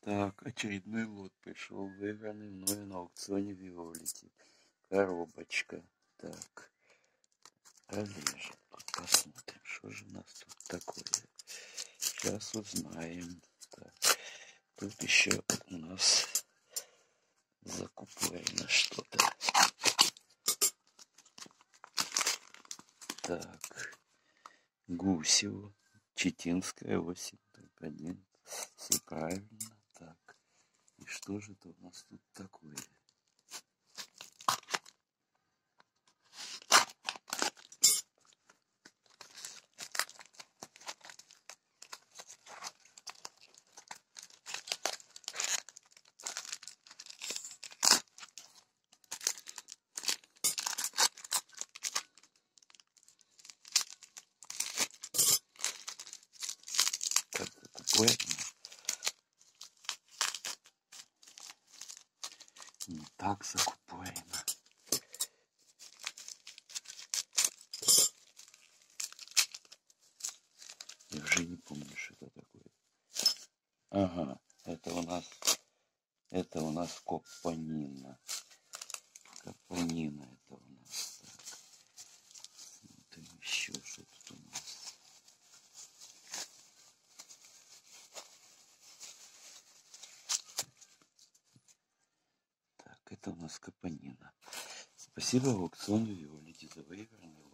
Так, очередной лот пришел, выигранный мною на аукционе Виолити. Коробочка. Так, пролежит. Тут посмотрим, что же у нас тут такое. Сейчас узнаем. Так, тут еще у нас закупорено что-то. Так, Гусева, Читинская, осень, только один. Все правильно. Так, и что же это у нас тут такое? Так, закупорено. Не так закупорено. Я уже не помню, что это такое. Ага, это у нас Копанина. Копанина это у нас. Так. Смотрим еще, что тут у нас. Так, это у нас Копанина. Спасибо аукциону Виолити за выигранный